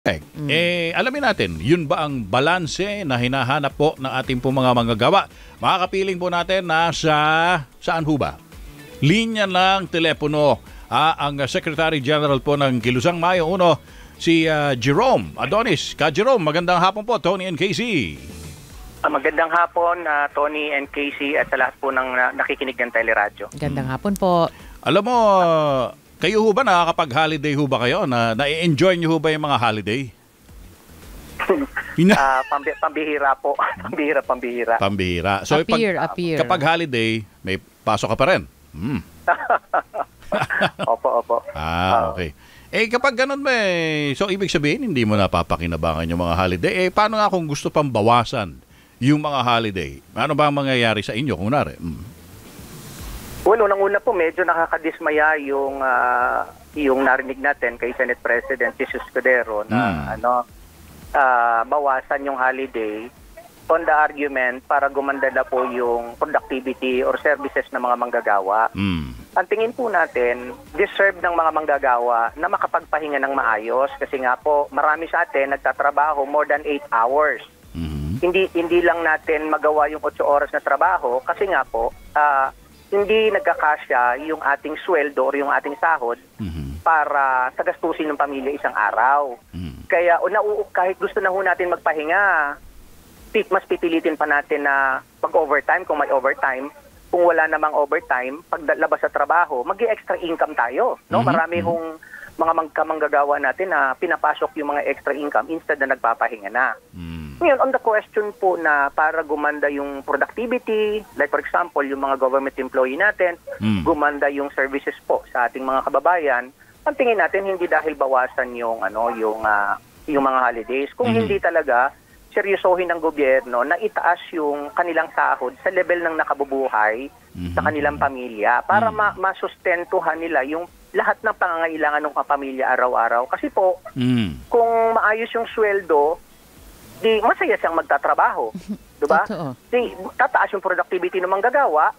Alamin natin, yun ba ang balanse na hinahanap po ng ating po mga manggagawa? Makakapiling po natin na saan ho ba? Linya ng telepono. Ang Secretary General po ng Kilusang Mayo Uno, si Jerome Adonis. Jerome, magandang hapon po, Tony and Casey. Magandang hapon, Tony and Casey, at sa lahat po ng nakikinig ng teleradyo. Magandang hapon po. Alam mo, kayo ho ba nakakapag-holiday ho ba kayo? Na-enjoy nyo ho ba yung mga holiday? Pambihira po. Pambihira. Pambihira. So, appear. Kapag holiday, may pasok ka pa rin. Opo. Okay. Kapag ganun so ibig sabihin, hindi mo napapakinabangan yung mga holiday. Paano nga kung gusto pang bawasan yung mga holiday? Ano ba ang mangyayari sa inyo kung nari? Well, unang-una po, medyo nakakadismaya yung narinig natin kay Senate President Jesus Escudero na bawasan yung holiday on the argument para gumanda na po yung productivity or services ng mga manggagawa. Ang tingin po natin, deserve ng mga manggagawa na makapagpahinga ng maayos kasi nga po marami sa atin nagtatrabaho more than 8 hours. Hindi lang natin magawa yung 8 oras na trabaho kasi nga po hindi nagkakasya yung ating sweldo or yung ating sahod para sa gastusin ng pamilya isang araw. Kaya kahit gusto na ho natin magpahinga, mas pipilitin pa natin na mag-overtime kung may overtime. Kung wala namang overtime, paglabas sa trabaho, mag-extra income tayo. No? Marami hong mga manggagawa natin na pinapasok yung mga extra income instead na nagpapahinga na. Ngayon, on the question po na para gumanda yung productivity, like for example, yung mga government employee natin, gumanda yung services po sa ating mga kababayan, ang tingin natin hindi dahil bawasan yung mga holidays, kung hindi talaga seryosohin ng gobyerno na itaas yung kanilang sahod sa level ng nakabubuhay sa kanilang pamilya para masustentuhan nila yung lahat ng pangangailangan ng pamilya araw-araw. Kasi po, kung maayos yung sweldo, di masaya siyang magtatrabaho, 'di ba? Tataas yung productivity ng manggagawa,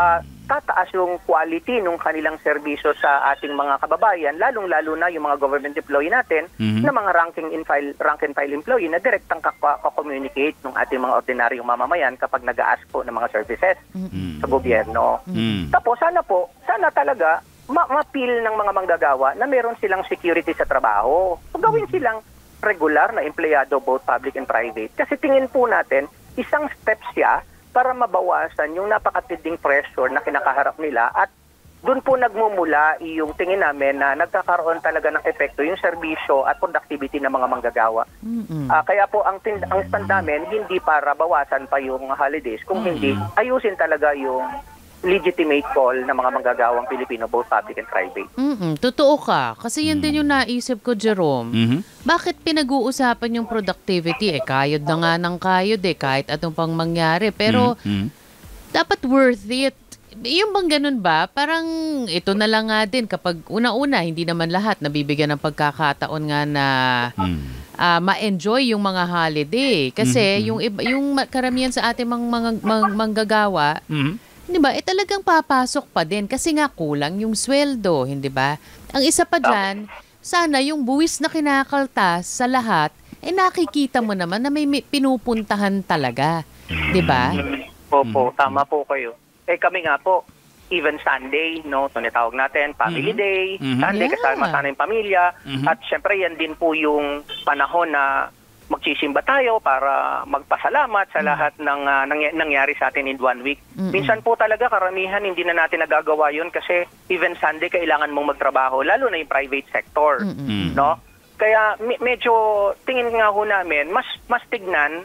tataas yung quality ng kanilang serbisyo sa ating mga kababayan, lalong-lalo na yung mga government employee natin na mga rank and file employee na direktang communicate ng ating mga ordinaryong mamamayan kapag nag-a-ask po ng mga services sa gobyerno. Tapos sana talaga ma-feel ng mga manggagawa na meron silang security sa trabaho. So gawin silang regular na empleyado, both public and private. Kasi tingin po natin, isang step siya para mabawasan yung napakatinding pressure na kinakaharap nila at doon po nagmumula yung tingin namin na nagkakaroon talaga ng epekto yung serbisyo at productivity ng mga manggagawa. Kaya po ang stand namin, hindi para bawasan pa yung holidays, kung hindi, ayusin talaga yung legitimate call ng mga manggagawang Pilipino, both public and private. Totoo ka. Kasi yan din yung naisip ko, Jerome. Bakit pinag-uusapan yung productivity? Kayod na nga ng kayod kahit atong pang mangyari. Pero dapat worth it. Yung bang ganun ba? Parang ito na lang nga din kapag una-una, hindi naman lahat nabibigyan ng pagkakataon nga na ma-enjoy yung mga holiday. Kasi yung karamihan sa ating mga manggagawa, di ba, talagang papasok pa din kasi nga kulang yung sweldo, hindi ba? Ang isa pa dyan, sana yung buwis na kinakaltas sa lahat, nakikita mo naman na may pinupuntahan talaga, di ba? Opo, tama po kayo. Kami nga po, even Sunday, no, tinatawag natin, family day, Sunday kasama sana yung pamilya, at syempre yan din po yung panahon na magsisimba tayo para magpasalamat sa lahat ng nangyari sa atin in 1 week. Minsan po talaga karamihan hindi na natin nagagawa yun kasi even Sunday kailangan mong magtrabaho, lalo na yung private sector. No? Kaya medyo tingin nga ho namin, mas tignan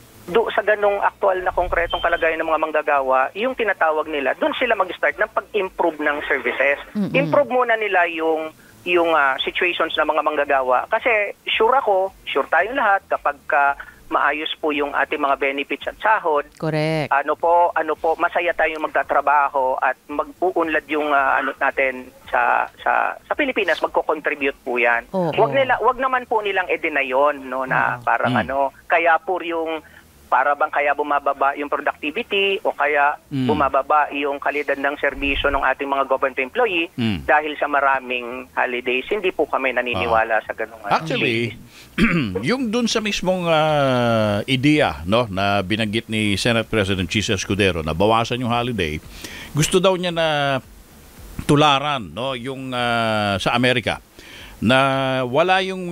sa ganong aktual na konkretong kalagayan ng mga manggagawa, yung tinatawag nila, doon sila mag-start ng pag-improve ng services. Improve muna nila yung situations ng mga manggagawa. Kasi sure tayong lahat kapag maayos po yung ating mga benefits at sahod. Correct. Ano po, masaya tayong magtatrabaho at mag-uunlad yung natin sa Pilipinas, magko-contribute po 'yan. Wag naman po nilang i-deny yon, no, na parang kaya po yung Para bang kaya bumababa yung productivity o kaya bumababa yung kalidad ng serbisyo ng ating mga government employee dahil sa maraming holidays? Hindi po kami naniniwala sa ganung Actually, yung dun sa mismong ideya, no, na binanggit ni Senate President Chis Escudero na bawasan yung holiday, gusto daw niya na tularan, no, yung sa Amerika na wala yung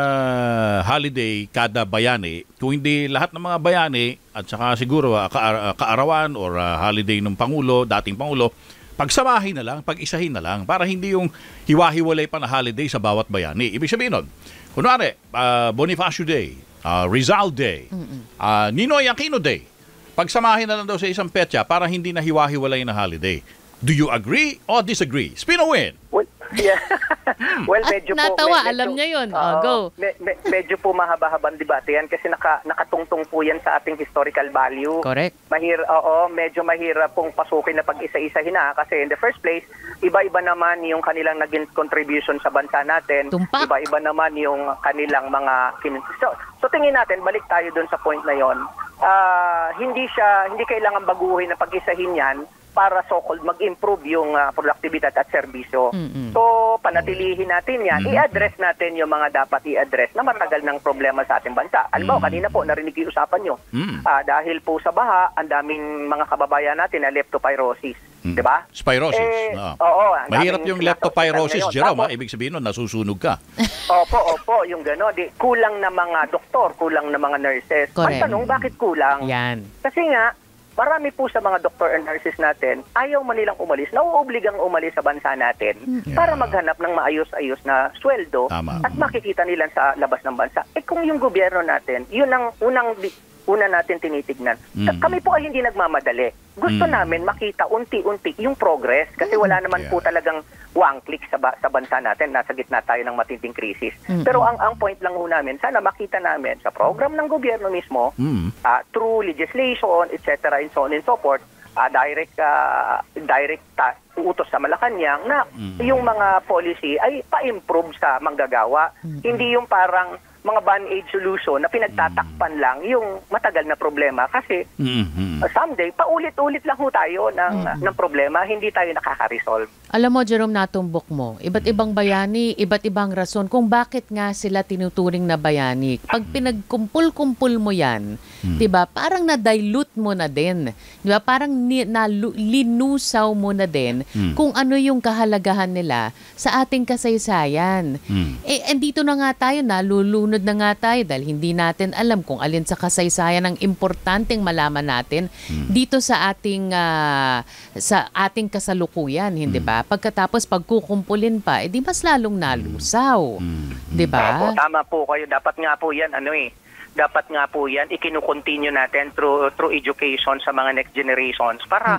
holiday kada bayani, kung hindi lahat ng mga bayani at saka siguro kaarawan or holiday ng Pangulo, dating Pangulo, pagsamahin na lang, pag-isahin na lang para hindi yung hiwa-hiwalay pa na holiday sa bawat bayani. Ibig sabihin nun, kunwari, Bonifacio Day, Rizal Day, Ninoy Aquino Day, pagsamahin na lang daw sa isang petsa para hindi na hiwa-hiwalay na holiday. Do you agree or disagree? Spin a win! Well, yeah. Well, medyo natawa, medyo, alam niya yun. Go. Medyo po mahaba-habang debate yan kasi nakatungtong po yan sa ating historical value. Correct. Medyo mahirap pong pasukin na pag-isa-isahin na kasi in the first place, iba-iba naman yung kanilang naging contribution sa bansa natin. Tumpak. Iba-iba naman yung kanilang mga... So tingin natin, balik tayo dun sa point na yon. Hindi kailangan baguhin na pag-isahin yan para so-called mag-improve yung produktibidad at serbisyo. So, panatilihin natin yan. I-address natin yung mga dapat i-address na matagal ng problema sa ating bansa. Alam mo, kanina po, narinig yung usapan nyo. Dahil po sa baha, ang daming mga kababayan natin na leptopyrosis. Diba? Spirosis. Oo. Mahirap yung leptopyrosis, Jerome. Ibig sabihin nun, nasusunog ka. Opo, yung gano'n. Kulang na mga doktor, kulang na mga nurses. Correct. Ang tanong, bakit kulang? Yan. Kasi nga, marami po sa mga doctor and nurses natin, ayaw man nilang umalis, nauobligang umalis sa bansa natin para maghanap ng maayos-ayos na sweldo. Tama. At makikita nila sa labas ng bansa. Kung yung gobyerno natin, yun ang una natin tinitignan. Kami po ay hindi nagmamadali. Gusto namin makita unti-unti yung progress kasi wala naman po talagang one click sa bansa natin. Nasa gitna tayo ng matinding krisis. Pero ang point lang ho namin, sana makita namin sa program ng gobyerno mismo, through legislation, etc. and so on and so forth, direct utos sa Malacanang na yung mga policy ay pa-improve sa manggagawa. Hindi yung parang mga band-aid solution na pinagtatakpan lang yung matagal na problema kasi someday paulit-ulit lang ho tayo ng problema, hindi tayo nakaka-resolve. Alam mo, Jerome, natumbok mo. Iba't ibang bayani, iba't ibang rason kung bakit nga sila tinuturing na bayani. Pag pinagkumpul-kumpul mo yan, 'di ba? Parang na-dilute mo na din. 'Di ba? Parang linusaw mo na din kung ano yung kahalagahan nila sa ating kasaysayan. Andito na nga tayo, nalulunod na nga tayo dahil hindi natin alam kung alin sa kasaysayan ang importanteng malaman natin dito sa ating kasalukuyan, hindi ba? Pagkatapos pagkukumpulin pa, di mas lalong nalusaw. Di ba? Tama po kayo. Dapat nga po yan, dapat nga po yan, ikinukontinue natin through education sa mga next generations para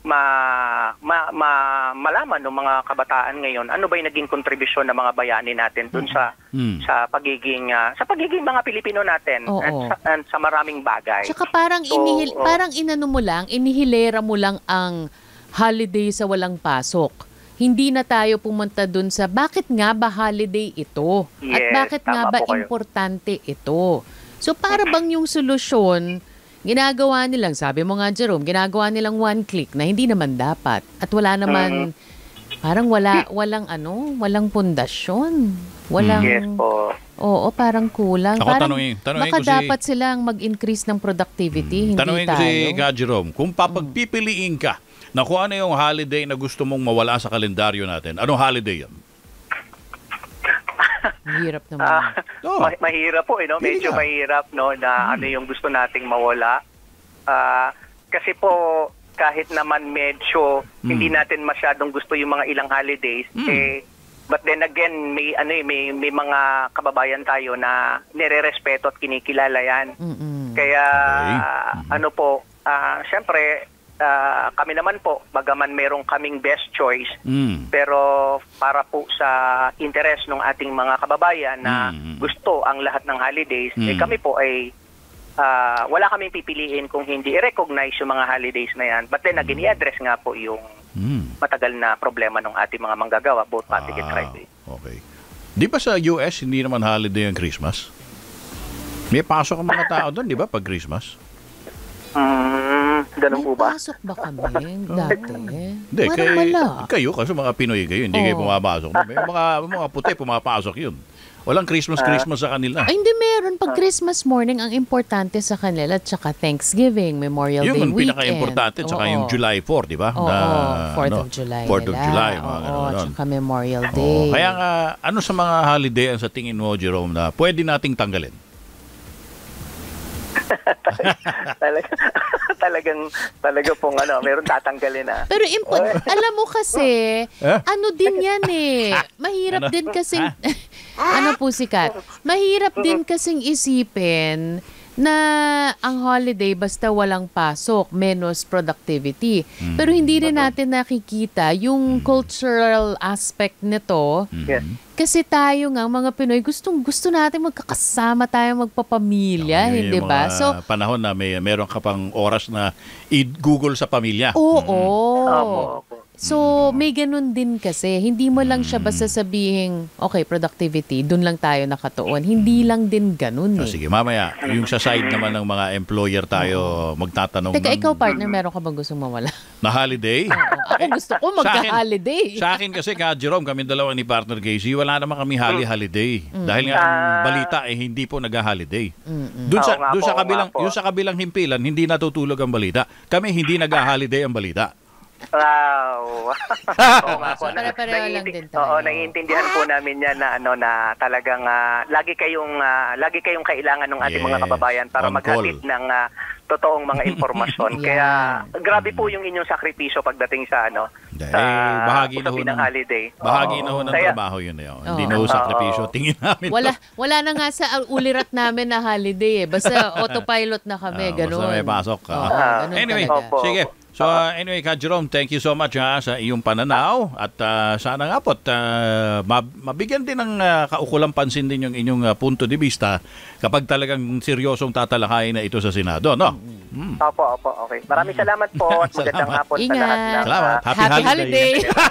malaman ng mga kabataan ngayon ano ba yung naging kontribusyon ng mga bayani natin dun sa pagiging mga Pilipino natin at sa maraming bagay. Tsaka parang inihilera mo lang ang holiday sa walang pasok. Hindi na tayo pumunta dun sa bakit nga ba holiday ito? Yes, at bakit nga ba importante ito? So para bang yung solusyon, ginagawa nilang, sabi mo nga Jerome, ginagawa nilang one click na hindi naman dapat. At wala naman, parang walang pundasyon. Yes po. Oo, parang kulang. Ako, parang tanungin baka ko dapat silang mag-increase ng productivity, hindi tanungin tayo. Tanungin ko si Jerome, kung papagpipiliin ka na kung ano yung holiday na gusto mong mawala sa kalendaryo natin, anong holiday yan? Mahirap naman. Mahirap po, medyo mahirap na ano yung gusto nating mawala. Kasi po, kahit naman medyo hindi natin masyadong gusto yung mga ilang holidays, but then again, may mga kababayan tayo na nire-respeto at kinikilala yan. Kaya, syempre, kami naman po, bagaman merong kaming best choice, pero para po sa interest ng ating mga kababayan na gusto ang lahat ng holidays, kami po ay wala kaming pipiliin kung hindi i-recognize yung mga holidays na yan. But then again, i-address nga po yung matagal na problema ng ating mga manggagawa, both public and private. Okay. Di ba sa US, hindi naman holiday ang Christmas? May pasok ang mga tao doon, di ba, pag Christmas? Ganun po ba? Pasok ba kami dati? Hindi, Parang wala. kayo, kasi mga Pinoy kayo, hindi kayo pumapasok. May mga puti, pumapasok yun. Walang Christmas sa kanila. Ay, hindi meron. Pag Christmas morning, ang importante sa kanila, tsaka Thanksgiving, Memorial Day Yung weekend. pinaka-importante, tsaka yung July 4, di ba? Oo, 4th of July 4th of nila. July, mga Oo, ganun. tsaka Memorial Day. Kaya nga, ano sa mga holiday ang sa tingin mo, Jerome, na pwede nating tanggalin? talaga pong meron tatanggalin na. Pero alam mo kasi, ano din yan eh. Mahirap din kasing, ano po sikat? Mahirap din kasing isipin na ang holiday basta walang pasok, menos productivity. Pero hindi rin natin nakikita yung cultural aspect nito. Yes. Kasi tayo nga, mga Pinoy, gusto natin magkakasama tayo, magpapamilya, hindi ba? So, panahon na meron ka pang oras na i-google sa pamilya. Oo. So, may ganun din kasi. Hindi mo lang siya basta sabihin, okay, productivity, dun lang tayo nakatuon. Hindi lang din ganun eh. Sige, mamaya, yung sa side naman ng mga employer tayo magtatanong. Teka, ikaw partner, meron ka bang gustong mawala? Na holiday? Ako gusto ko magka-holiday. Sa akin kasi, Jerome, kami dalawa ni partner Casey, wala naman kami holiday. Dahil nga ang balita hindi po nag-holiday. Doon sa kabilang himpilan, hindi natutulog ang balita. Kami hindi nag-holiday ang balita. Wow. Oo nga po. Pare-pareho lang din tayo. Oo, naiintindihan po namin yan na talagang lagi kayong kailangan ng ating mga kababayan para maghatid ng totoong mga impormasyon. Kaya grabe po yung inyong sakripisyo pagdating sa bahagi na ho ng holiday. Bahagi na ho ng trabaho yun. Hindi na ho sakripisyo. Tingin namin. Wala na nga sa ulirat namin na holiday eh. Basta autopilot na kami, gano'n. Basta may pasok. Anyway, sige. So anyway, Jerome, thank you so much sa iyong pananaw at sana nga po't mabigyan din ng kaukulang pansin din yung inyong punto de vista kapag talagang seryosong tatalakayin na ito sa Senado, no? Opo, okay. Maraming salamat po at magandang hapon sa lahat ng... Salamat. Happy holiday.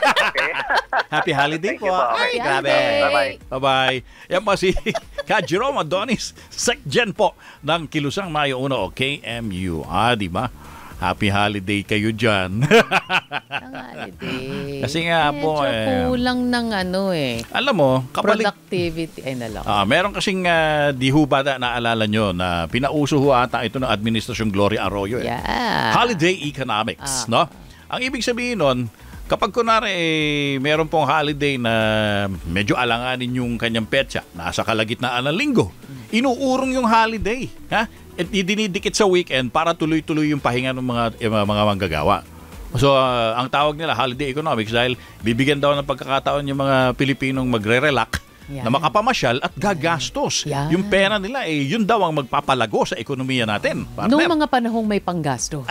Happy holiday po. Okay. Grabe. Bye-bye. Yan po si Jerome Adonis, Secgen po ng Kilusang Mayo 1 o KMU. Di ba? Happy holiday kayo dyan. Holiday. Kasi nga po kulang ng alam mo, productivity. Ay nalang. Meron kasing di ho ba naalala nyo na pinauso ho ata ito ng Administrasyong Gloria Arroyo. Holiday economics. No? Ang ibig sabihin nun, kapag kunwari meron pong holiday na medyo alanganin yung kanyang petsa, nasa kalagitnaan ng linggo, inuurong yung holiday. At idinidikit sa weekend para tuloy-tuloy yung pahinga ng mga manggagawa. So, ang tawag nila holiday economics dahil bibigyan daw ng pagkakataon yung mga Pilipinong magre-relax na makapamasyal at gagastos. Yung pera nila, yun daw ang magpapalago sa ekonomiya natin. Noong mga panahong may panggastos.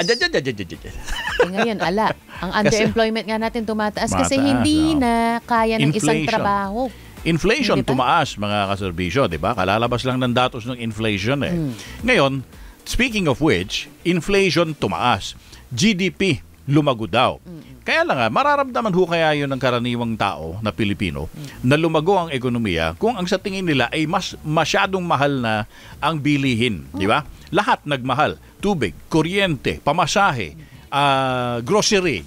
Ngayon, ang underemployment nga natin tumataas kasi hindi na kaya ng isang trabaho. Inflation tumaas, mga kaserbisyo, di ba? Kalalabas lang ng datos ng inflation Ngayon, speaking of which, inflation tumaas. GDP lumago daw. Kaya lang mararamdaman ho kaya yun ng karaniwang tao na Pilipino na lumago ang ekonomiya kung ang sa tingin nila ay masyadong mahal na ang bilihin, di ba? Lahat nagmahal. Tubig, kuryente, pamasahe, grocery,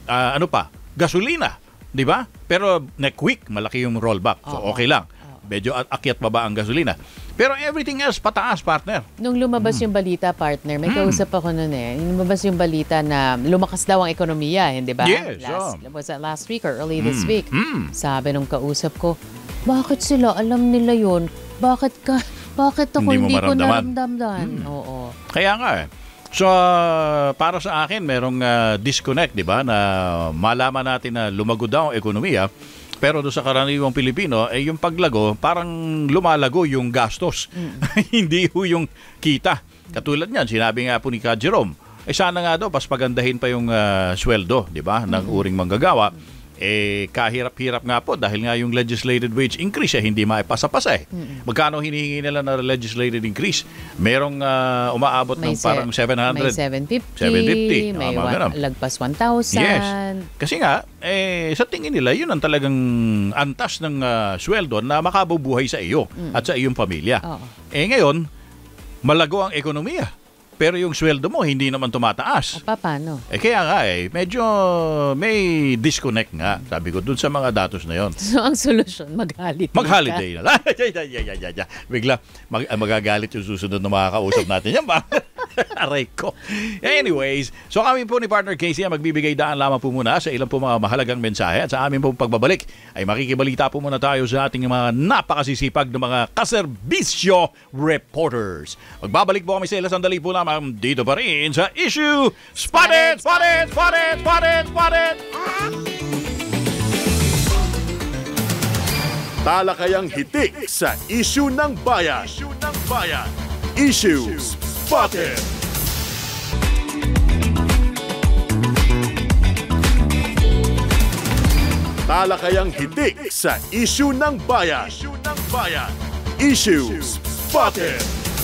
gasolina. Di ba? Pero next week, malaki yung rollback. So, okay lang. Medyo akyat pa ba ang gasolina? Pero everything else, pataas, partner. Nung lumabas yung balita, partner, may kausap ako nun lumabas yung balita na lumakas daw ang ekonomiya, hindi ba? Yes. Was that last week or early this week? Sabi nung kausap ko, bakit sila alam nila yun? Bakit ako hindi ko naramdaman? Oo. Kaya nga So, para sa akin, merong disconnect, di ba, na malaman natin na lumago daw ang ekonomiya, pero doon sa karaniwang Pilipino, yung paglago, parang lumalago yung gastos. Hindi ho yung kita. Katulad niyan, sinabi nga po ni Jerome, sana nga daw, pas pagandahin pa yung sweldo, di ba, ng uring manggagawa. Kahirap-hirap nga po dahil nga yung legislated wage increase hindi maipasa-pasa Magkano hinihingi nila na legislated increase? Merong umaabot ng parang 700. May 750. May lagpas 1,000. Yes. Kasi nga, sa tingin nila, yun ang talagang antas ng sweldo na makabubuhay sa iyo at sa iyong pamilya. Ngayon, malago ang ekonomiya. pero yung sweldo mo hindi naman tumataas. Paano? Kaya nga medyo may disconnect nga, sabi ko, dun sa mga datos na yon. So, ang solusyon, mag-holiday Mag-holiday na lang. Bigla, magagalit yung susunod na makakausap natin. Yan ba? Aray ko. Anyways, so kami po ni Partner Casey magbibigay daan lamang po muna sa ilang po mga mahalagang mensahe at sa amin po pagbabalik ay makikibalita po muna tayo sa ating mga napakasisipag na mga kaserbisyo reporters. Magbabalik po kami sa ilang sandali po lamang dito pa rin sa Issue Spotted! Spotted! Spotted! Spotted! Spotted! Talakayang hitik sa Issue ng Bayan. Issue Spotted! Talakayang hitik sa Issue ng Bayan. Issue Spotted!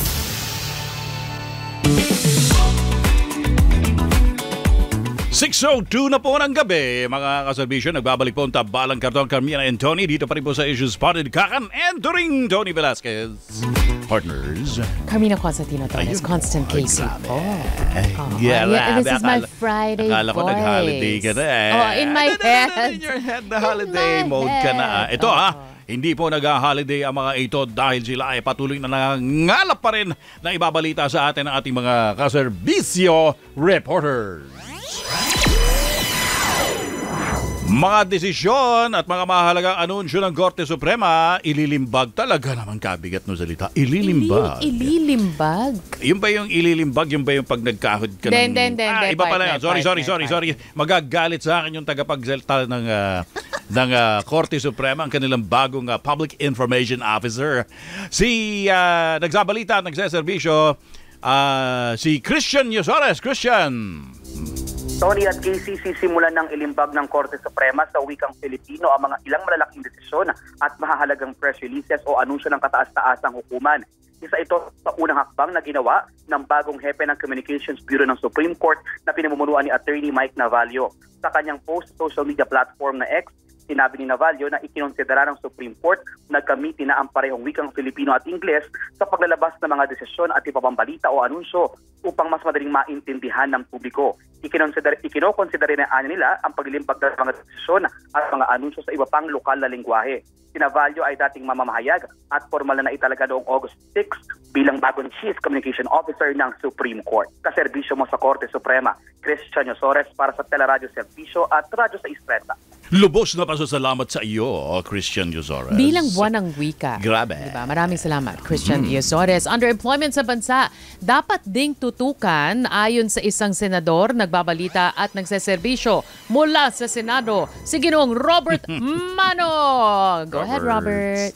.02 na po ng gabi, mga kaserbisyo. Nagbabalik po ang tabalang karton Carmina and Tony. Dito pa rin po sa Issues Spotted. Kakan entering Tony Velasquez. Partners. Carmina Constantino Torres, Constant Casey po. Yeah, this is my Friday akala ko voice. nag-holiday ka na in my head. In your head, na holiday mode ka na. Ito hindi po nag-holiday ang mga ito dahil sila ay patuloy na nangangalap pa rin na ibabalita sa atin ng ating mga kaserbisyo reporters. Mga desisyon at mga mahalagang anunsyo ng Korte Suprema, ililimbag. Talaga naman kabigat no salita. Ililimbag. Ililimbag? Yung ba yung ililimbag? Yung ba yung pag nagkahod ka ng... iba pala yan. Sorry. Magagalit sa akin yung tagapagsalita ng Korte Suprema, ang kanilang bagong Public Information Officer. Nagsabalita at nagsaservisyo, si Christian Yosores. Christian! Tony at Casey, sisimulan ng ilimbag ng Korte Suprema sa wikang Filipino ang mga ilang malalaking desisyon at mahahalagang press releases o anunsyo ng kataas-taasang hukuman. Isa ito sa unang hakbang na ginawa ng bagong hepe ng Communications Bureau ng Supreme Court na pinamumunuan ni Attorney Mike Navallo. Sa kanyang post sa social media platform na X, sinabi ni Navallo na ikinonsidera ng Supreme Court na gamitin na ang parehong wikang Filipino at Ingles sa paglalabas ng mga desisyon at ipapambalita o anunsyo upang mas madaling maintindihan ng publiko. Ikinokonsidera na nila ang paglilimbag ng mga desisyon at mga anunsyo sa iba pang lokal na lengguwahe. Si Navallo ay dating mamamahayag at formal na italaga noong August 6 bilang bagong Chief Communication Officer ng Supreme Court. Kaserbisyo mo sa Korte Suprema, Christian Yosores para sa Teleradio Servisyo at Radyo sa Istreta. Lubos na pasasalamat sa iyo, Christian Yosores. Bilang buwan ng wika. Grabe. Diba? Maraming salamat, Christian Yosores. Underemployment sa bansa, dapat ding tutukan ayon sa isang senador, nagbabalita at nagseserbisyo mula sa Senado, si Ginoong Robert Mano. Go ahead, Robert.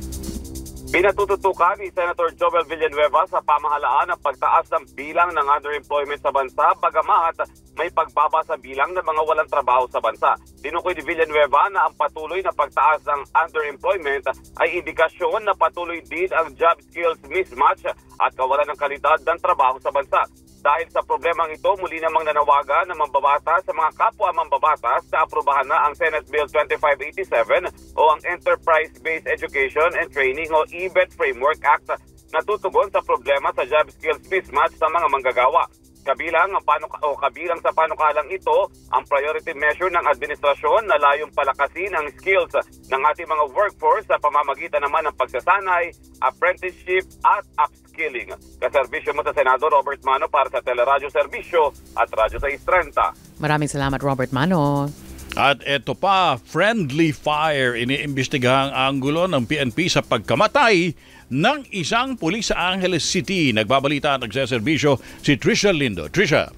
Pinatututukan ni Senator Joel Villanueva sa pamahalaan ang pagtaas ng bilang ng underemployment sa bansa bagamat may pagbaba sa bilang ng mga walang trabaho sa bansa. Tinukoy ni Villanueva na ang patuloy na pagtaas ng underemployment ay indikasyon na patuloy din ang job skills mismatch at kawalan ng kalidad ng trabaho sa bansa. Dahil sa problemang ito, muli namang nanawagan ng mambabatas sa mga kapwa mambabatas na aprubahan na ang Senate Bill 2587 o ang Enterprise-Based Education and Training o EBET Framework Act na tutugon sa problema sa job skills mismatch sa mga manggagawa. Kabilang sa panukalang ito ang priority measure ng administrasyon na layong palakasin ang skills ng ating mga workforce sa pamamagitan naman ng pagsasanay, apprenticeship at upskilling. Kaserbisyo mo sa Senado, Robert Mano para sa Teleradio Servisyo at Radyo sa Istrenta. Maraming salamat, Robert Mano. At eto pa, friendly fire. Iniimbestigahang anggulo ng PNP sa pagkamatay ng isang pulis sa Angeles City. Nagbabalita at nagseserbisyo si Trisha Lindo. Trisha.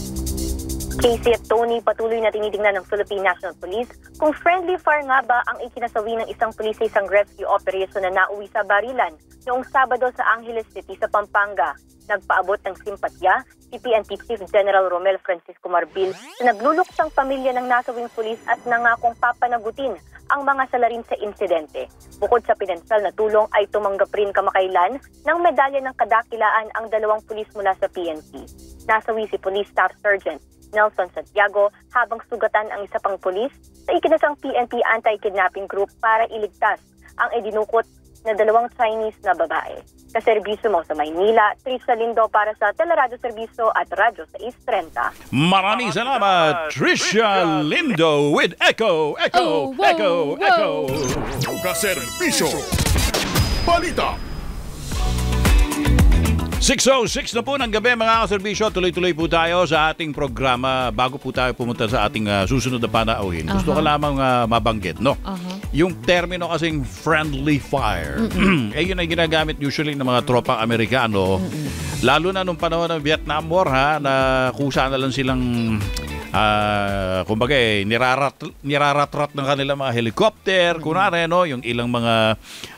Casey at Tony, patuloy na tinitingnan ng Philippine National Police kung friendly fire nga ba ang ikinasawi ng isang pulis sa isang rescue operation na nauwi sa barilan noong Sabado sa Angeles City sa Pampanga. Nagpaabot ng simpatya si PNP Chief General Romel Francisco Marbil na nagluluksang pamilya ng nasawing pulis at nangakong papanagutin ang mga salarin sa insidente. Bukod sa pinansal na tulong ay tumanggap rin kamakailan ng medalya ng kadakilaan ang dalawang pulis mula sa PNP. Nasawi si Police Staff Sergeant Nelson Santiago habang sugatan ang isa pang pulis sa ikinasang PNP anti-kidnapping group para iligtas ang idinukot na 2 Chinese na babae. Kaserbisyo mo sa Maynila, Trisha Lindo para sa Teleradyo Serbisyo at Radyo 630. Maraming salamat, Trisha Lindo with Echo, Echo, Oh, wow, Echo, wow. Echo. Kaserbisyo. Balita. 6:06 na po ng gabi mga kaserbisyo. Tuloy-tuloy po tayo sa ating programa. Bago po tayo pumunta sa ating susunod na panauhin. Gusto ko lamang mabanggit, no? Yung termino kasing friendly fire. Yun ay ginagamit usually ng mga tropang Amerikano. Lalo na nung panahon ng Vietnam War, na kusa na lang silang kumbaga niraratrat ng kanilang mga helicopter, kunwari, no, yung ilang mga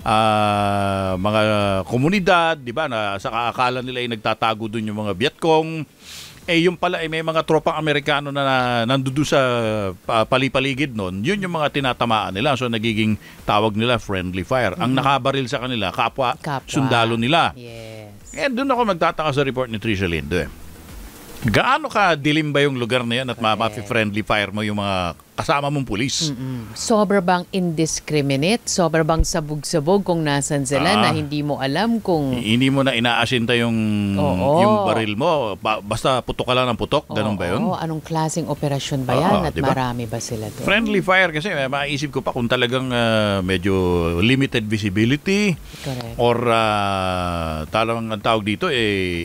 komunidad, di ba, na sa kaakala nila ay nagtatago doon yung mga Vietcong. Yung pala ay may mga tropang Amerikano na nandoon sa palipaligid noon. Yun yung mga tinatamaan nila. So nagiging tawag nila friendly fire. Ang nakabaril sa kanila, kapwa. Sundalo nila. Yes. Doon ako magtataka sa report ni Trisha Lindo. Gaano ka dilim ba yung lugar na yan at mapi-friendly fire mo yung mga kasama mong pulis? Sobra bang indiscriminate? Sobra bang sabog-sabog kung nasan sila na hindi mo alam kung... Hindi mo na inaasinta yung baril mo. Basta putok ka lang ng putok. Ganun ba yun? Anong klaseng operasyon ba yan? At diba? Marami ba sila doon? Friendly fire kasi maisip ko pa kung talagang medyo limited visibility. Correct. Or talagang ang tawag dito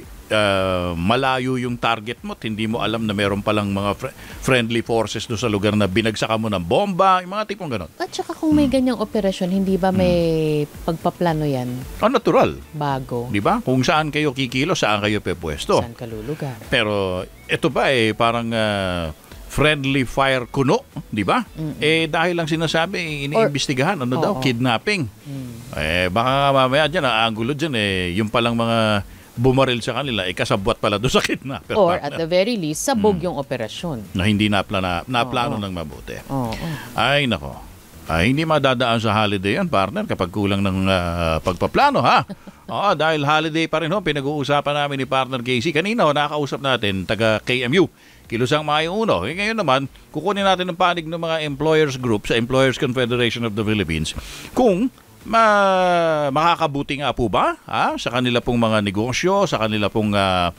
malayo yung target mo at hindi mo alam na meron palang mga friendly forces do sa lugar na binagsakan mo ng bomba, yung mga tipong ganon. At saka kung may ganyang operasyon, hindi ba may pagpaplano yan? Natural. Bago. Di ba? Kung saan kayo kikilo, saan kayo pepwesto. Saan kalulugar. Pero ito ba parang friendly fire kuno, di ba? Dahil lang sinasabi, iniimbestigahan, kidnapping. Baka mamaya dyan, ang angulo dyan, yung palang mga bumaril sa kanila, kasabwat pala doon sa kidnapper. Or at the very least, sabog yung operasyon. Na hindi naplano ng mabuti. Ay, nako. Hindi madadaan sa holiday yan, partner, kapag kulang ng pagpaplano, ha? Dahil holiday pa rin, pinag-uusapan namin ni partner Casey. Kanina, nakakausap natin, taga KMU, Kilusang Mayong Uno. Ngayon naman, kukunin natin ang panig ng mga employers group sa Employers Confederation of the Philippines kung makakabuti nga po ba sa kanila pong mga negosyo, sa kanila pong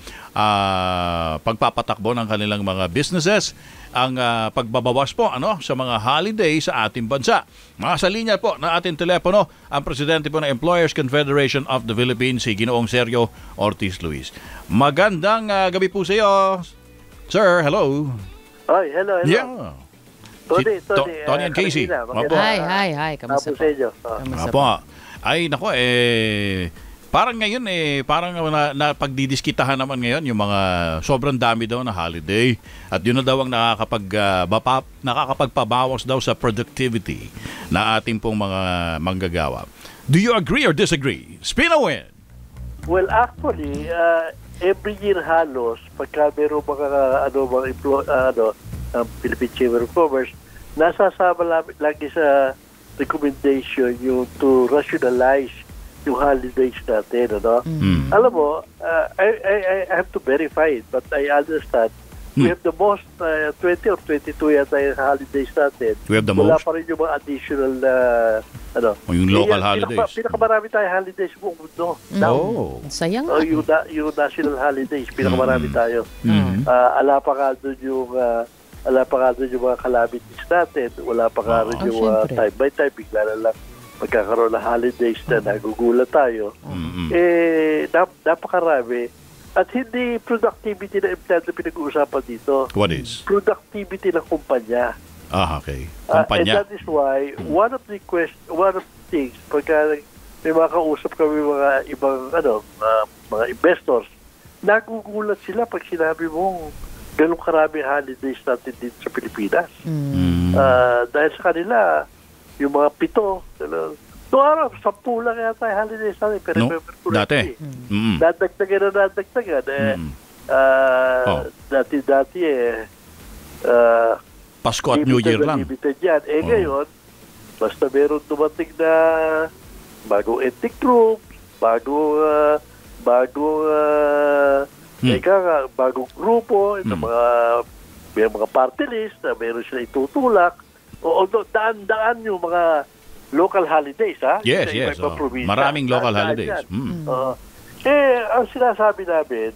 pagpapatakbo ng kanilang mga businesses, ang pagbabawas po sa mga holiday sa ating bansa. Mga sa linya po na ating telepono, ang presidente po ng Employers Confederation of the Philippines, si Ginoong Sergio Ortiz Luis. Magandang gabi po sa iyo, sir. Hello. Hi, hello. Yeah. Tony and Casey. Hi. Kamusta po? Apo. Ay, nako, parang ngayon, parang napagdidiskitahan naman ngayon yung mga sobrang dami daw na holiday. At yun na daw ang nakakapagpabawas daw sa productivity na ating pong mga manggagawa. Do you agree or disagree? Spin a win! Well, actually, every year halos, pagka meron mga Philippine Chamber of Commerce, nasasama lagi sa recommendation yung to rationalize yung holidays natin, Alam mo, I have to verify it, but I understand we have the most 20 or 22 yata yung holidays natin. We have the Wala most? pa rin yung mga additional yung local holidays. Pinakamarami tayong holidays buong mundo. Sayang. Yung national holidays, pinakamarami tayo. Ala pa nga doon yung mga calamities natin. Wala pa nga rin yung time by time. Bigla na lang magkakaroon ng holidays na nagugulat tayo. Napakarami. At hindi productivity na empleyado pinag-uusapan dito. What is? Productivity ng kumpanya. Okay. And Kumpanya. that is why one of the things pagka may mga kausap kami mga ibang mga investors, nagugulat sila pag sinabi mong ganun karami holidays natin dito sa Pilipinas. Dahil sa kanila, yung mga 7, noong araw, 10 lang yata yung holidays natin. Pero dati. Dadagdagan. Dati Pasko at New Year lang. Limited yan. Ngayon, basta meron dumating na bagong ethnic group, bagong grupo, may mga party list na meron sila itutulak. Although daan yung mga local holidays, ha? Yes, Sa yes. iba-ibang probinsya. Maraming local Saan holidays. yan? Mm. Ang sinasabi namin,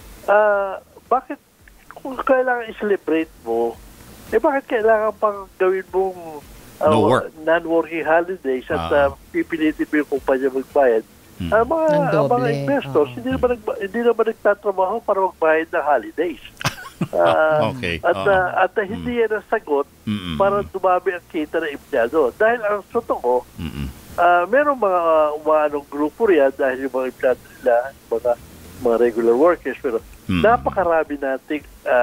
bakit kung kailangan i-celebrate mo, bakit kailangan pang gawin mong No work. non-working holidays at pipilitin mo yung kumpanya magbayad? Ang mga investors, hindi naman nagtatrabaho para magbayad ng holidays. Okay. At hindi yan ang sagot para dumami ang kita ng empleyado. Dahil ang totoo, merong mga grupo riyan dahil yung mga empleyado nila, mga regular workers, pero napakarami nating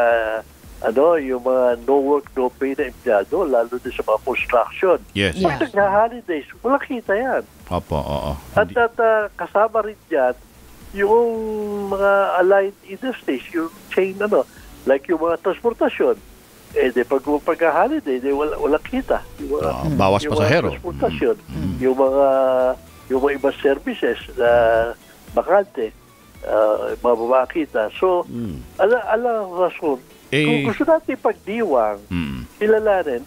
yung mga no work, no pay na empleyado, lalo din sa mga construction. Yes. Pag nag-holidays, walang kita yan. Opo, oo. At kasama rin dyan yung mga aligned industries, yung chain, like yung mga transportasyon. Pag-holiday, walang kita. Bawas yung pasahero. Mga transportasyon, yung mga ibang services na bakante, mababakita. So, alang rason, kung gusto natin pagdiwang, kilalanin,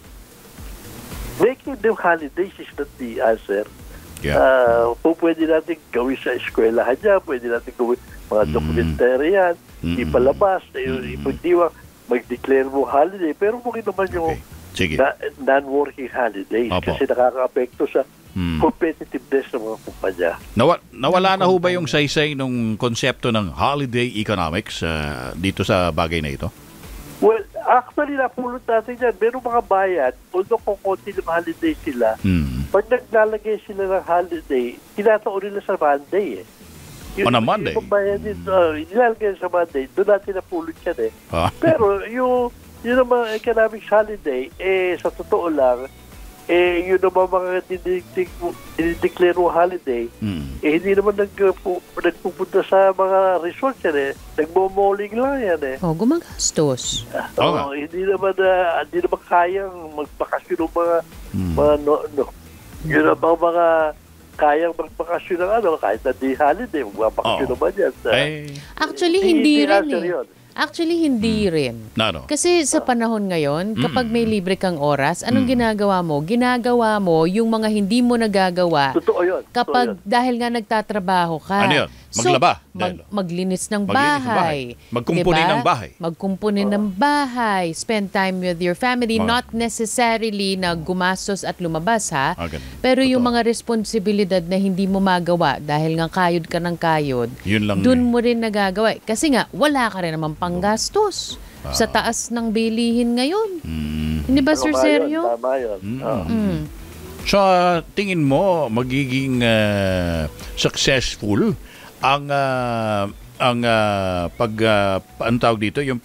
making them holidays is not the answer. Yeah. Pwede natin gawin sa eskwelahan niya, pwede natin gawin mga dokumentary yan, ipalabas, ipagdiwang, mag-declare mo holiday, pero mungkin naman yung non-working holidays kasi nakaka-apekto sa competitiveness ng mga kumpanya. Nawala na ho ba yung saysay nung konsepto ng holiday economics dito sa bagay na ito? Well, actually, napulot natin yan. Merong mga bayan, although kung konti ng holiday sila, pag naglalagay sila ng holiday, tinataon nila sa Monday On a Monday? Yung bayan dito, nilalagay sa Monday, doon natin napulot yan Pero yung mga economics holiday, sa totoo lang, yun naman mga dinideclare mo holiday, hindi naman nagpupunta sa mga resort yan nagmo-malling lang yan gumagastos. Hindi naman kayang magbakasyon ng mga yun naman mga kayang magbakasyon ng kahit na di holiday, magbakasyon naman yan. Actually, hindi rin Actually, hindi rin. Kasi sa panahon ngayon, kapag may libre kang oras, anong ginagawa mo? Ginagawa mo yung mga hindi mo nagagawa. Totoo yun. Kapag dahil nga nagtatrabaho ka. Ano yun? Maglaba? Maglinis ng bahay. Magkumpuni ng bahay. Magkumpuni ng bahay. Spend time with your family. Not necessarily na gumastos at lumabas, ha? Pero yung mga responsibilidad na hindi mo magawa dahil nga kayod ka ng kayod, dun mo rin nagagawa. Kasi nga, wala ka rin naman panggastos sa taas ng bilihin ngayon. Hindi ba, Sir Sergio? Tama yun. So, tingin mo, magiging successful ang tawag dito, yung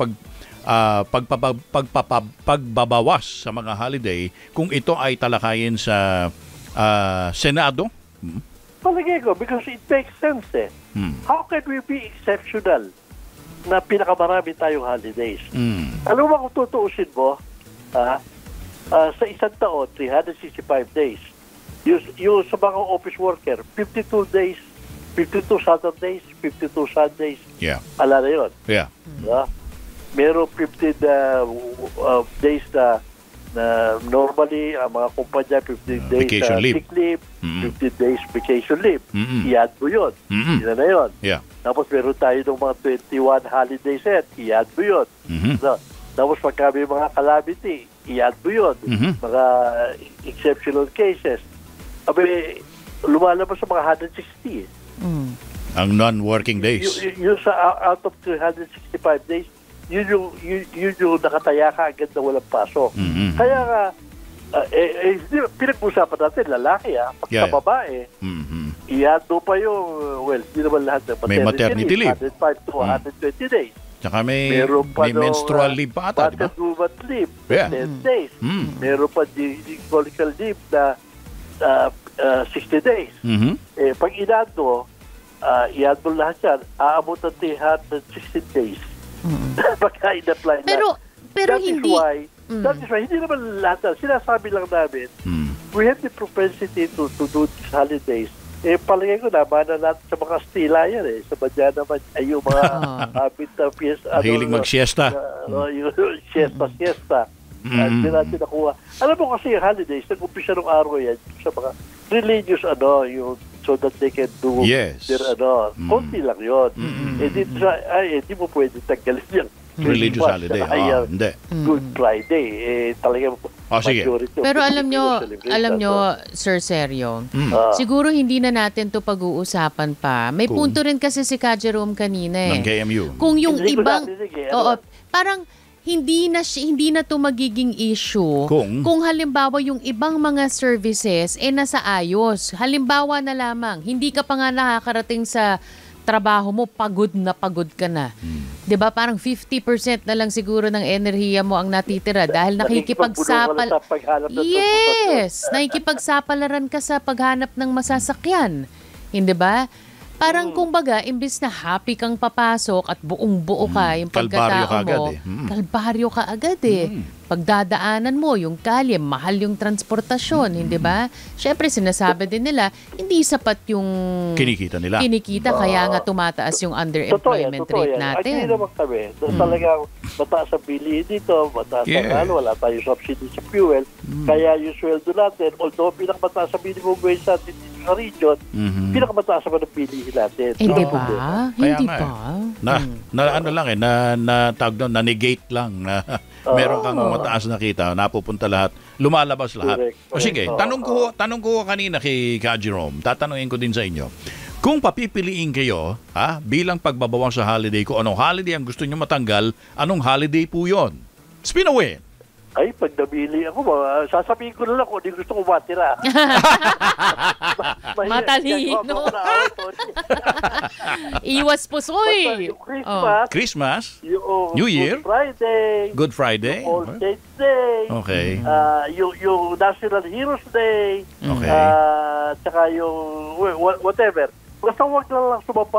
pagbabawas sa mga holiday kung ito ay talakayin sa Senado? Palagay ko, because it makes sense How can we be exceptional na pinakamarami tayong holidays? Alam mo kung tutuusin mo, sa isang taon, 365 days. Yung sa mga office worker, 52 days, 52 Saturdays, 52 Sundays. Yeah. Ala na yun. Yeah. Meron 15 days na normally, ang mga kumpanya, 15 days vacation leave. Sick leave, 15 days vacation leave. I-add mo yun. Yun na yun. Yeah. Tapos meron tayo ng mga 21 holiday set. I-add mo yun. Tapos pagka may mga calamity, i-add mo yun. Mga exceptional cases. Lumalabas sa mga 160 ang non-working days. Yung sa out of 365 days, yun yung nakataya ka agad na walang pasok. Kaya nga, pinag-usapan natin, lalaki pagka babae, i-add mo pa yung, hindi naman lahat ng maternity leave. 105 to 120 days. Tsaka may menstrual leave pa ata, di ba? Woman leave, 10 Yeah. days. Meron pa gynecological leave na 60 days. Pag i-add mo, i-add mo lahat yan, aabot ng 316 days. Pagka in-apply Pero hindi... That is why, hindi naman lahat. Sinasabi lang namin, we have the propensity to do these holidays. Palagay ko naman na natin sa mga Kastila yan Sa badya naman ay yung mga habit na fiesta. Mahilig mag-siesta. Yung siesta. Hindi natin nakuha. Alam mo kasi yung holidays, nag-umpisa ng araw yan sa mga religious, yung so that they can do their, konti lang yun. Hindi mo pwede tanggalin yung religious holiday. Hindi. Good Friday. Talagang sige. Pero alam nyo, Sir Sergio, siguro hindi na natin to pag-uusapan pa. May punto rin kasi si Ka Jerome kanina ng KMU. Kung yung ibang, parang hindi na to magiging issue kung halimbawa yung ibang mga services nasa ayos. Halimbawa na lamang, hindi ka pa nga nakakarating sa trabaho mo, pagod ka na. 'Di ba? Parang 50% na lang siguro ng enerhiya mo ang natitira dahil nakikipagsapalaran ka sa paghanap ng masasakyan. Hindi ba? Parang kumbaga, imbis na happy kang papasok at buong-buo ka yung pagkatao mo, kalbaryo ka agad Pagdadaanan mo, yung kalye, mahal yung transportasyon, hindi ba? Siyempre, sinasabi din nila, hindi sapat yung kinikita kaya nga tumataas yung underemployment rate natin. Hindi naman kami. Talagang mataas ang bilihin dito, mataas ang wala tayong subsidy sa fuel, kaya yung sweldo natin, although pinakamataas ang minimum wage natin sa region, pinakamataas naman ang bilihin natin. Hindi ba? Hindi pa. Na-negate lang na meron kang mataas na kita, napupunta lahat, lumalabas lahat. O sige, tanong ko kanina kay Ka Jerome, tatanungin ko din sa inyo. Kung papipiliin kayo, bilang pagbabawas sa holiday, kung anong holiday ang gusto nyo matanggal, anong holiday po yun? Spin away! Ay, pag nabili ako, sasabihin ko na lang kung hindi gusto ko matira. Matalino. Iwas pusoy. Christmas? Yung New Year? Good Friday? All Saints Day. Okay. Yung National Heroes Day. Okay. Tsaka yung whatever. Basta huwag lang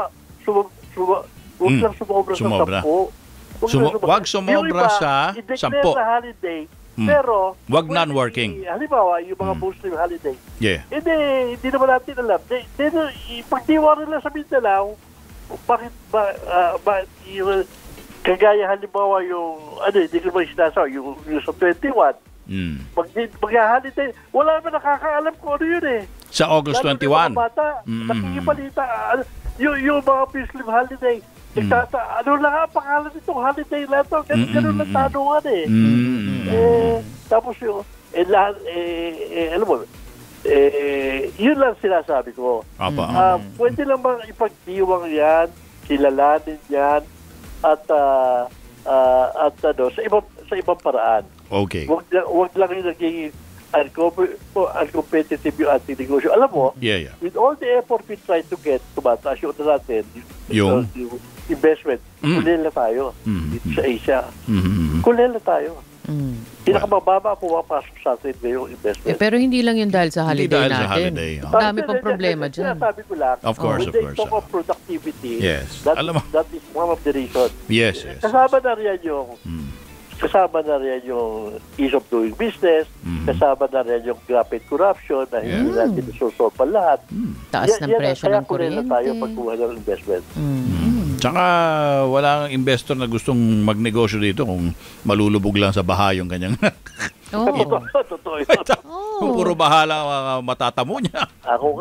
sumobra sa 10. Wag sumobra sa 10. Holiday, pero wag non-working. Halimbawa, yung mga Muslim holiday. Hindi naman natin alam. Pagdiwa nila sa Mindanao, bakit kagaya halimbawa yung, hindi ko naman sinasaw, yung sa 21, mag-holiday, wala naman nakakaalam kung ano yun Sa August 21. Nakikibalita, yung mga Muslim holiday, ano lang ang pangalan nitong holiday na ito? Ganun lang tanungan tapos yung, alam mo, yun lang sinasabi ko. Pwede lang bang ipagdiwang yan, kilalanin yan, at sa ibang paraan. Okay. Wag lang yung naging uncompetitive yung ating negosyo. Alam mo, with all the effort we try to get, tumataas yung natin, yung investment, kulela tayo dito sa Asia. Kulela tayo. Pinakamababa pumapasok sa atin ngayong investment. Pero hindi lang yun dahil sa holiday natin. Ang dami pang problema dyan. Sinasabi ko lang, of course. talk of productivity, that is one of the reasons. Yes. Kasama na rin yung ease of doing business, kasama na rin yung rapid corruption na hindi natin susolve pa lahat. Taas ng presyo ng kuryente. Kaya tayo pagkuha ng investment. Tsaka walang investor na gustong magnegosyo dito kung malulubog lang sa baha yung kanyang Totoo yun. Kung puro bahala ang matatamo niya. Ako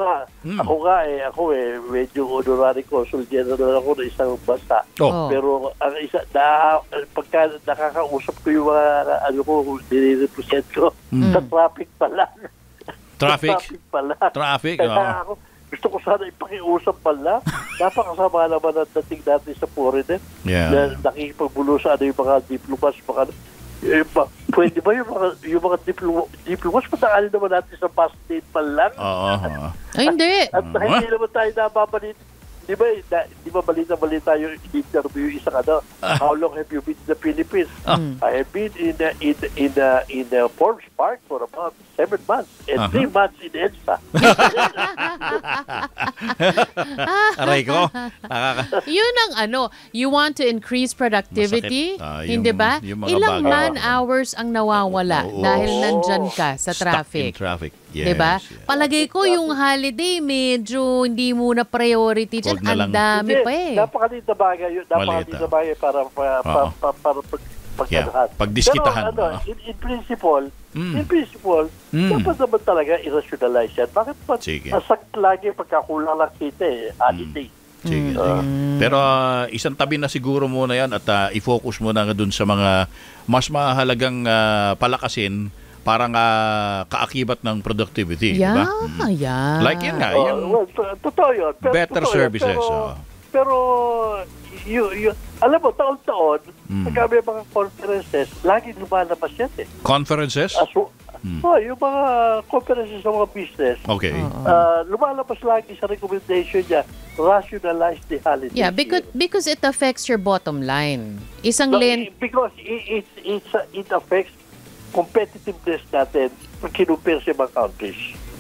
medyo honorary consul general ako ng isang bansa. Pero ang isa, pagka nakakausap ko yung mga nire-represent ko, sa traffic pa lang. Traffic? Kaya ako, gusto ko sana ipakiusap pala. Napakasama naman ang dating natin sa foreigner. Na nakikipagbulo sa yung mga diplomats, pwede ba yung mga diplomats patanggalin naman natin sa past date pa lang? Ay, hindi. At hindi naman tayo nababalit. Di ba balita yung interview yung isang how long have you been in the Philippines? I have been in Forbes Park for about 7 months and 3 months in EDSA. Aray ko. Yun ang you want to increase productivity, hindi ba? Ilang man hours ang nawawala dahil nandyan ka sa traffic. Yes, diba? Palagay ko yung holiday medyo hindi muna priority dyan. Ang dami pa Napakaliit na bagay para Pagdiskitahan. Pero in principle, dapat naman talaga i-rationalize yan. Bakit pa nasak lagi pagkakulang lang kita holiday? Sige. Pero isang tabi na siguro muna yan at i-focus mo na dun sa mga mas mahalagang palakasin para kaakibat ng productivity. Yeah, diba? yeah. Like yun nga. Totoo yun. Better services. Pero alam mo, taon-taon, pagka may mga conferences, lagi lumalabas yan eh. Conferences? Yung mga conferences sa mga business, okay. Lumalabas lagi sa recommendation niya, rationalize the holiday. Yeah, because it affects your bottom line. Because it affects competitiveness natin pag kinumpir sa mga countries.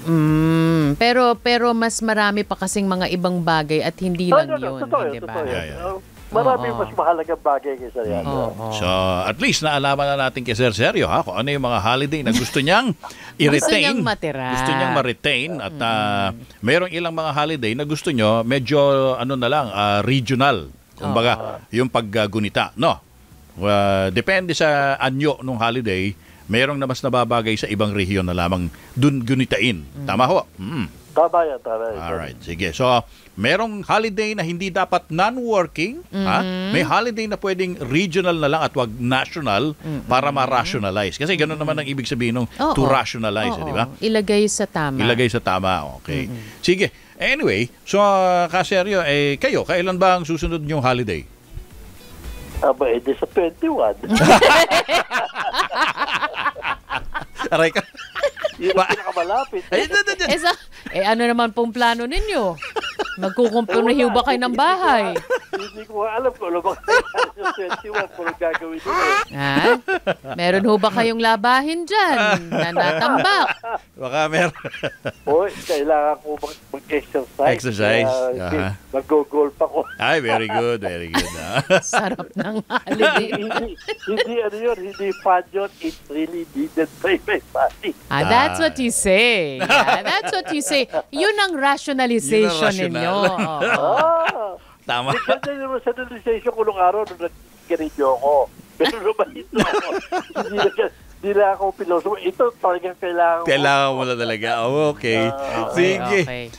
Pero mas marami pa kasing mga ibang bagay at hindi lang yun. Totoo, diba? Marami mas mahalagang bagay kaysa yan. So, at least naalaman na natin kay Sir Sergio kung ano yung mga holiday na gusto niyang i-retain. Gusto niyang matira. Gusto niyang ma-retain. At merong ilang mga holiday na gusto niyo medyo regional. Kumbaga, yung paggunita. No. Depende sa anyo ng holiday, merong na mas nababagay sa ibang rehiyon na lamang dun gunitain. Tama ho? Tama yan. Alright, sige. So, merong holiday na hindi dapat non-working. May holiday na pwedeng regional na lang at wag national para ma-rationalize. Kasi gano'n naman ang ibig sabihin ng to rationalize, di ba? Ilagay sa tama. Ilagay sa tama, okay. Sige. Anyway, so, Kaseryo, kayo, kailan ba ang susunod niyong holiday? Sa 21. Aray ka. Yun ang pinakamalapit. Ano naman pong plano ninyo? Magkukumpunahiw ba kayo ng bahay? Hindi ko alam kung ano ba yung 21 kung gagawin nyo. Meron ho ba kayong labahin dyan na natambak? Baka meron. Kailangan ko mag-exercise. Exercise. Mag-go-golf ako. Ay, very good, very good. Sarap ng holiday. Hindi fun yun. It's really needed by my body. That's what you say. That's what you say. Yun ang rationalization ninyo. Tama. Kasi naman sa rationalization ko nung araw nung nag-ganidyo ako. Pero naman ito ako. Hindi na ako piloso. Ito talagang kailangan mo na talaga. Okay. Sige.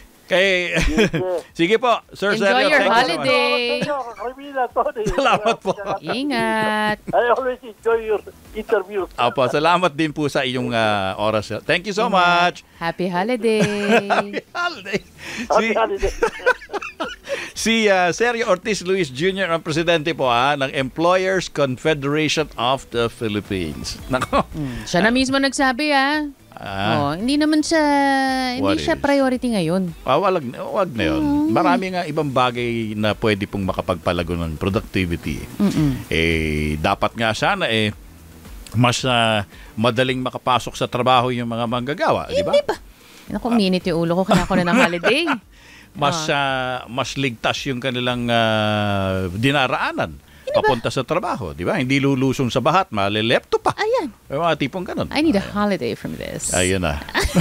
Sige po, Sir Sergio. Enjoy your holiday. Salamat po. Ingat. I always enjoy your interview. Opo, salamat din po sa iyong oras. Thank you so much. Happy holiday. Happy holiday. Si Sergio Ortiz Luis Jr. ang presidente po ng Employers Confederation of the Philippines. Nako. Siya na mismo nagsabi hindi naman siya priority ngayon. Wag na yun. Marami nga ibang bagay na pwede pong makapagpalago ng productivity. Dapat nga sana mas madaling makapasok sa trabaho yung mga manggagawa, di ba? Hindi ba? Naku, minit yung ulo ko, kaya ako na ng holiday. Mas ligtas yung kanilang dinaraanan papunta sa trabaho, di ba? Hindi lulusong sa bahat, malilepto pa. Ayan. May mga tipong ganun. I need a holiday from this. Ayun na.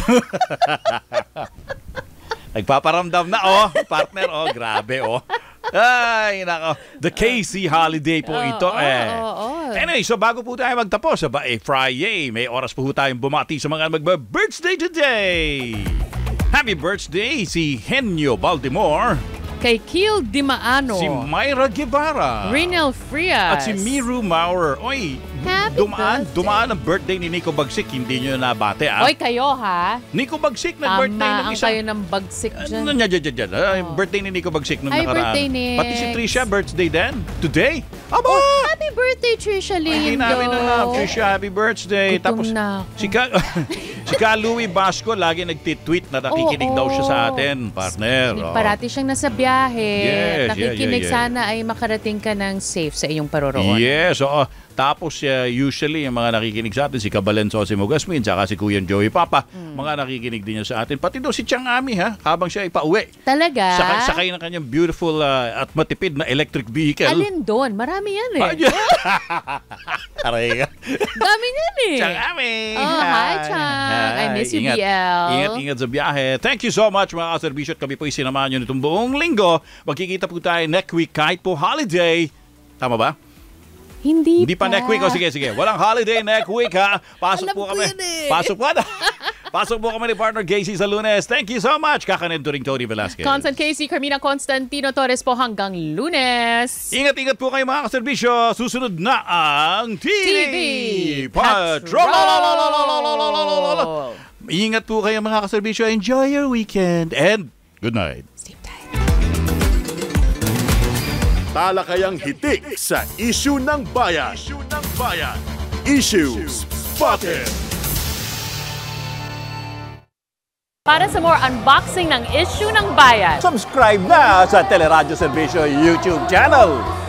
Nagpaparamdam na, partner, grabe, Ay, nako. The KC holiday po ito, Anyway, so bago po tayo magtapos, Friday, may oras po tayong bumati sa mga magba-birthday today. Happy birthday si Henyo Baltimore. Kay Kiel Dimaano. Si Myra Guevara. Rinel Frias. At si Miru Maurer. Oy, dumaan ang birthday ni Nico Bagsik. Hindi nyo nabate, Oy, kayo, Nico Bagsik, nag-birthday ng isa. Kayo ng Bagsik dyan. Birthday ni Nico Bagsik nung nakaraan. Birthday ni... Pati si Trisha, birthday din. Today. Aba! Happy birthday, Trisha Lindo. Hindi namin na Trisha, happy birthday. Gutom tapos na si Ka Louie Basco, lagi nagtitweet na nakikinig daw siya sa atin, partner. Parati siyang nasa biyahe. Yes, nakikinig, sana ay makarating ka ng safe sa iyong paroroon. Yes, tapos usually yung mga nakikinig sa atin, si Kabalenso, si Mogasmin, saka si Kuya Joey Papa, mga nakikinig din niya sa atin. Pati daw si Chang Ami, habang siya ay pauwi. Talaga? Sakay ng kanyang beautiful at matipid na electric vehicle. Alin doon? Marami yan Aray ka. Dami yan Chang Ami. Hi, Chang. I miss you, BL. Ingat sa biyahe. Thank you so much, mga kaserbisyo. Kami po isinamahan nyo nitong buong linggo. Magkikita po tayo next week kahit po holiday. Tama ba? Hindi pa next week. O sige. Walang holiday next week ha. Pasok Alam po ko kami. yan eh. Pasok po na. Pasok po kami ni partner Casey sa Lunes. Thank you so much. Kakanin ring Tony Velasquez. Constant Casey, Carmina Constantino Torres po hanggang Lunes. Ingat po kayo mga kaserbisyo. Susunod na ang TV Patrol. Ingat po kayo mga kaserbisyo. Enjoy your weekend and good night. Sleep tight. Talakayang hitik sa issue ng bayan. Issues Spotted. Para sa more unboxing ng issue ng bayan, Subscribe na sa Teleradyo Serbisyo YouTube channel.